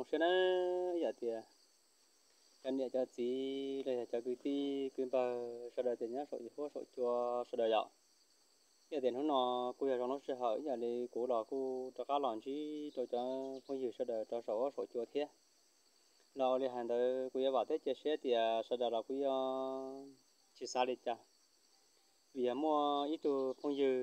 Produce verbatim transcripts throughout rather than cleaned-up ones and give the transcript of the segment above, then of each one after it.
trong xe nó giờ thì cái này cho chị đây là cho cái tí cái bà sau đó thì nhá sổ gì phố sổ chùa sau đó dạo giờ thì nó nó cô giờ trong nó sẽ hỏi giờ đi cô đó cô cho cá lòn chứ cho cho phong gì sau đó cho sổ sổ chùa thế nó đi hàng tới cô giờ bảo thế chia sẻ thì sau đó là cô giờ chia sẻ đi cha vì mua ít tu phong gì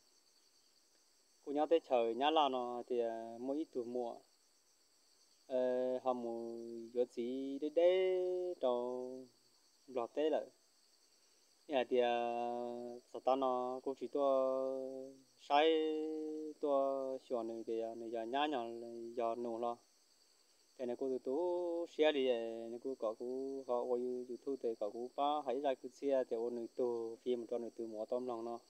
cô nhớ tới trời nhá là nó thì mua ít tu mua họ mua giờ gì đấy đấy trong lọt thế là nhà thì sao ta nó cũng chỉ tua sai tua xóa này thì này giờ nhá nhở giờ nổ lo cái này cô tụi tú xe đi này cô có cô họ quay YouTube thì có cô ba hãy ra cái xe thì ôn này tu phim cho này tu mỏ tôm lòng nó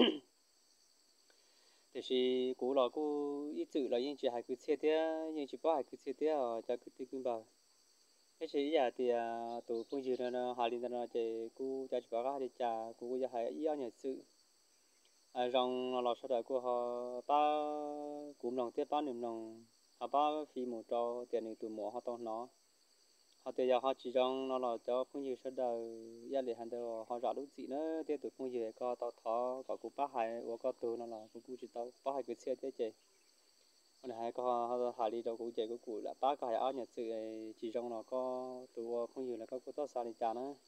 thì chỉ cô là cô ít chữ là những chỉ hai cái xe thế những chỉ ba hai cái xe thế ở cho cái tiền bảo cái gì giờ thì tụ phương dự nó hà linh nó chỉ cú cho chị bảo cái cha cú giờ hay ý nhật sự à rong nó sau đó của họ ba cúm lòng tiếp ba niệm lòng họ ba phi một trò tiền này tụ mỏ họ tao nó họ thì giờ họ chỉ rong nó là cho phương dự sau đó giờ để hành đâu họ rõ đúng gì nữa tiếp tục phương dự có tao thọ có cú ba hai và có tụ nó là cú chỉ tao ba hai cái xe thế chứ hôm nay có hà đi đâu cũng chạy cũng cùi là ba cái áo nhật sự chỉ trong nó có tụ không nhiều là có có tốt sao đi chả nữa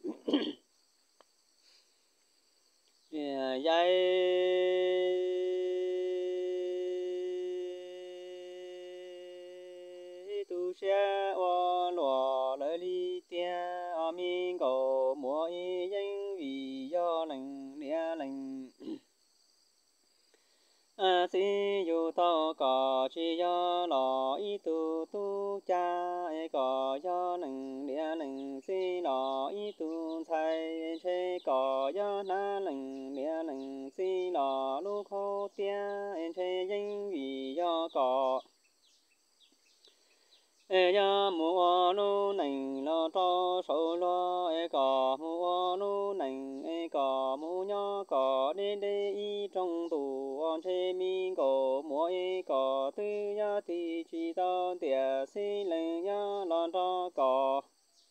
dây tu xe ô lúa lấy đi tia ở mình cầu mua y danh vì do lành lia lành a si yu to có chi yo lo y tu tu cha e có yo nâng lia nâng si lo y tu sai che có yo na nâng lia nâng si lo lu khô tia e che danh vì yo có e ya mua lu nâng lo cho số lo e có mua lu nâng e có mua nhỏ có đi đi trong tù on chế mi có mua e có tư ya thì chỉ tao địa si lên ya lo cho có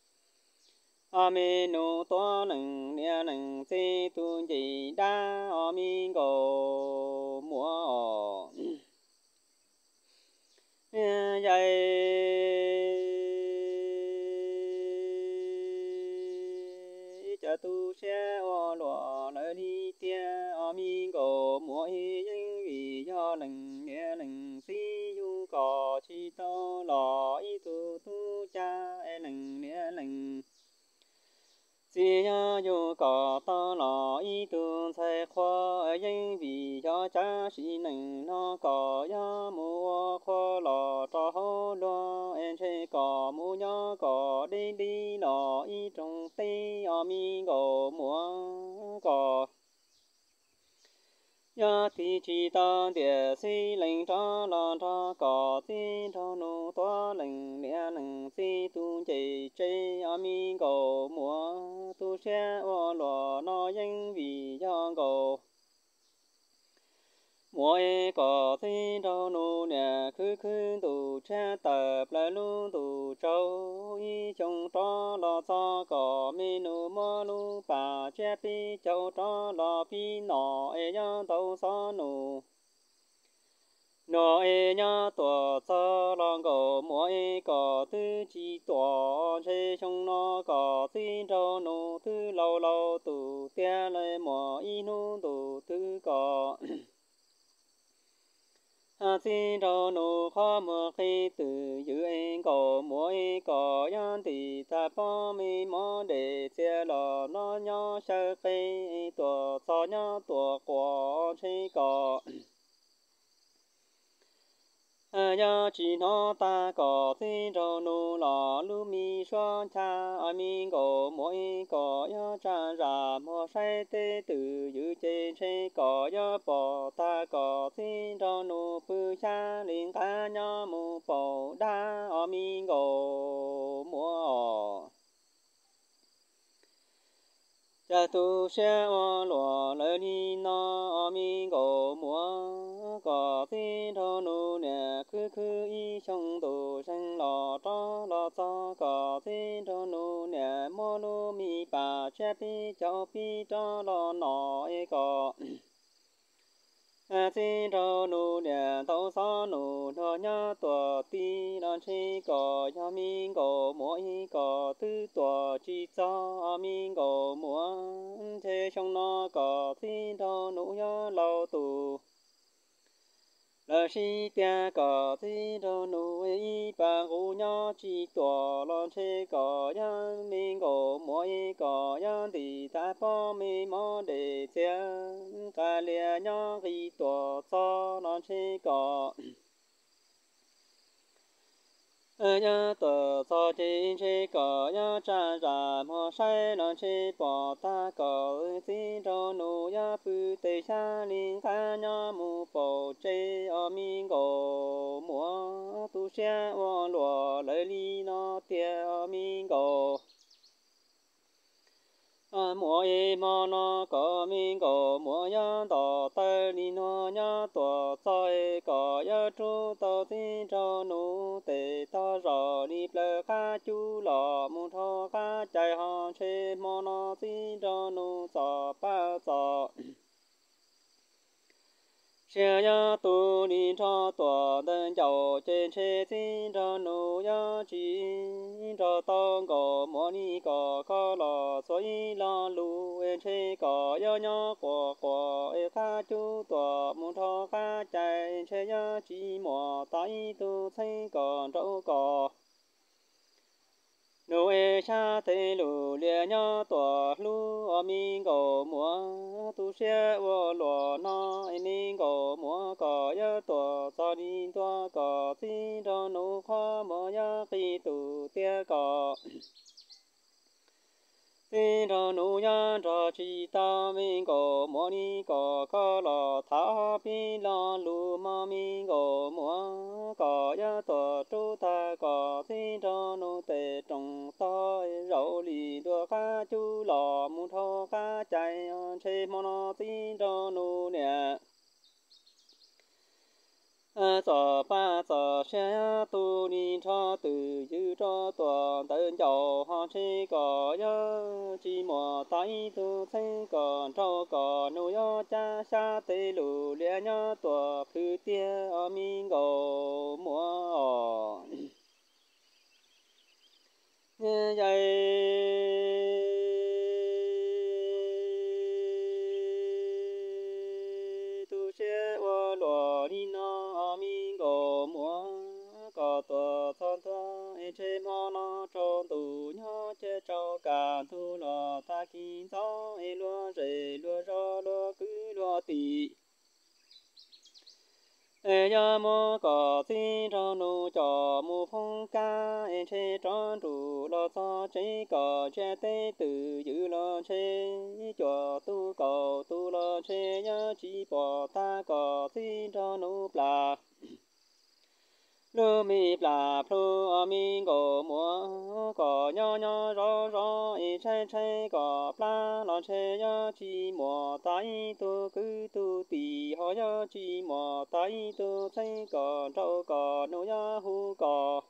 amen no to nâng nia nâng si tu gì đa amen có mua dạy cha tu xe ô lúa nơi đi tia ở mi cổ mỗi những vì do lành nghe lành si du có chi to lò y tu tu cha e lành nghe lành si ya du có to lò y tu sai khoa những vì do cha si lành nó có ya mua khoa lò cho hô lo em chơi có mua nhỏ có đi đi lò y trong tây ở mi có mua có ya thì chỉ ta địa si lệnh cho lo cho có si cho nu to lệnh nia lệnh si tu chỉ chơi ở mi có mua tu xe ô lo nó danh vì do có mỗi có tin đâu nu nè cứ cứ tu cha tập lại lu tu châu y trong cho lo cho có mi nu mơ lu bà cha pi châu cho lo pi nọ e nhá tàu sa nu nọ e nhá tua sa lòng có mỗi có tư chi tua chế trong nó có tin đâu nu tư lâu lâu tu tia lại mò y nu tu tư có a xin cho nô khó mơ khi từ giữ anh có mỗi có yan thì ta bao mi mò để xe lò nó nhỏ sơ khi tua cho nhỏ tua quả chi có a ya chỉ nó ta có xin cho nô lò lu mi xoan cha a mi có mỗi có ya cha ra mò sai tê từ giữ trên chi có ya bỏ ta có xin cho nô bư cha linh ca nha mu bỏ đa a mi có mua cha tu xe ô lúa lời ni nó a mi có mua có tin thâu nu nè cứ cứ y trong tu sinh lo cho lo cho có tin thâu nu nè mô nu mi bà che pi cho pi cho lo nọ e có tin thâu nu nè tàu sa nu thọ nhá tua ti lan chi có ya min có mỗi có tư tua chi cho min có muốn thế trong nó có tin thâu nu ya lâu tu là si tia có thi đâu nu ấy ba ngũ nhớ chỉ tòa lo chế có yan mình có mỗi có yan thì ta bỏ mi mò để chơi cả lia nhớ khi tòa cho lo chế có nhớ tòa cho trên chế có nhớ cha ra mò sai lo chế bỏ ta có thi đâu nu ya bự tê xa linh ta nhớ mu bỏ chế ở mình có mua tu xe ô lúa lấy li nó tiền ở mình có mua e mà nó có mình có mua ya tờ tay li nó ya tờ tay có ya chú tờ tin cho nu tê ta rõ li ple cá chú lò mu thọ cá chạy hàng chế mà nó tin cho nu cho ba cho xe ya tu ni cho tua đơn giàu trên xe tin cho nu ya chỉ cho tông có mua ni có có lò suy lo lu em xe có ya nhớ của của em cá chú tua muốn thọ cá chạy xe ya chỉ mua tay tu thấy còn đâu có nu e cha te lu lia nhớ tua lu ở mình có mua tu xe vô lúa nó em mình có mua có ya tua cho đi tua có tin cho nu khoa mua ya khi tu tia có tin cho nu ya cho chỉ ta mình có mua ni có có lò thả pi lo lu mà mình có mua có ya tua chú ta có tin cho nu tê trong tay rau lì đua cá chú lò mu thô cá chạy chế mò nó tin cho nu nè giờ ba giờ xe tu ni cho từ dư cho tuần đơn giàu họ chỉ có nhớ chỉ mò tay tu thấy còn cho còn nuôi nhớ cha xa tê lù lia nhớ tuần cứ tia ở mình gò mua như vậy tu sẽ qua lúa đi nó ở mình gò mua có tua thon thon em chế mò nó cho tu nhớ chế cho cả tu lò ta kinh gió em lúa rễ lúa rau lúa cứ lúa tì em ya mò có tin cho nu cho mu phong ca em chế tròn trụ lo cho chế có chế tê từ dữ lo chế cho tu có tu lo chế ya chỉ bỏ ta có tin cho nu bla lu mi bla plu a mi go mua có nhỏ nhỏ rõ rõ e che che có bla lo che ya chỉ mua tai tu cứ tu tì ho ya chỉ mua tai tu thấy có trâu có nu ya hu có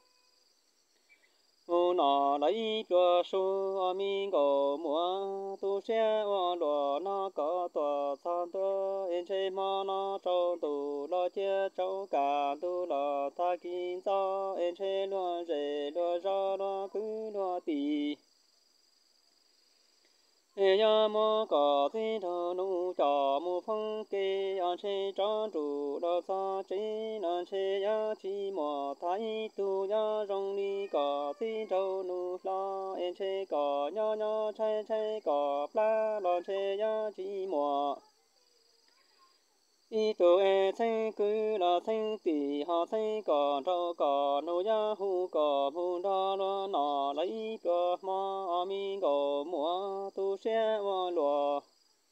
hu nọ lấy cho su a mi go mua tu xe wa lo nó có tua san tu en che ma nó trâu tu lo che trâu cả tu lo ta kinh gió en che lo rễ lo ra lo cứ lo tì ya mò có tin thọ nu cho mu phong kê an che tròn trụ lo sa chế an che ya chỉ mò thái tu ya rong ni có tin thọ nu lo en che có nhỏ nhỏ che che có pla lo che ya chỉ mò y tu e thấy cứ là thấy tì họ thấy có trâu có nu ya hu có hu đó lo nọ lấy cho mò mi có mua tu xe во lúa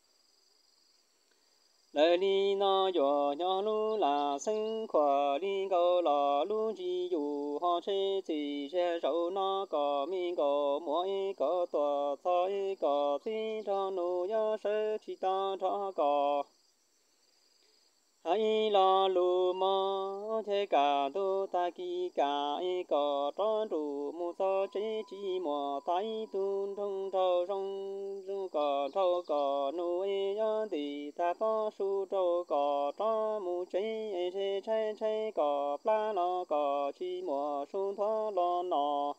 lời đi nó yo nhỏ lu là sinh khỏa đi câu là lu chỉ dù họ chế chỉ xe sầu nó có mi có mỗi có tua thôi có tin cho nu ya sơ chỉ ta cho có ai lo lu mò thế cả tu ta kỳ cả ai có tròn trụ mu so chỉ chỉ mò tay tu thông thâu rong rong có thâu có nuôi nhớ thì ta có su trâu có tròn mu chỉ ai chế chế chế có pla lo có chỉ mò su thó lo nọ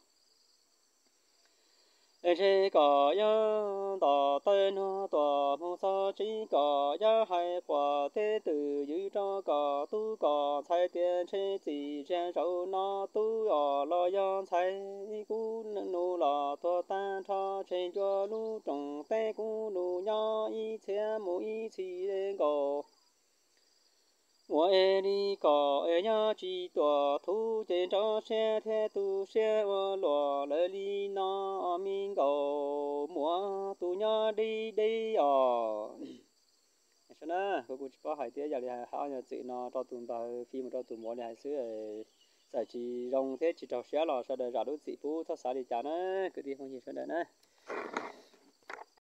chỉ có nhớ tỏ tên nó tỏ mu so chỉ có nhớ hai quả thế từ dưới cho có tu có sai tiền chế chỉ trên sâu nó tu ở lo yon sai cú nu lò to tan cho trên cho nu trồng té cú nu nhỏ y xe mu y chỉ đến cổ我爱你个爱呀，几多土建着山天都山我落了里那民个莫都呀哩哩呀。sao nè, cô cũng có hai tiếng giờ thì hai nhà chị nó cho tụi bà phim cho tụi mỏ này xứ giải trí rong thế chỉ trò xé lò sau đó ra đối chị phú thoát xa đi chả nữa, cứ đi không gì sau đó nữa.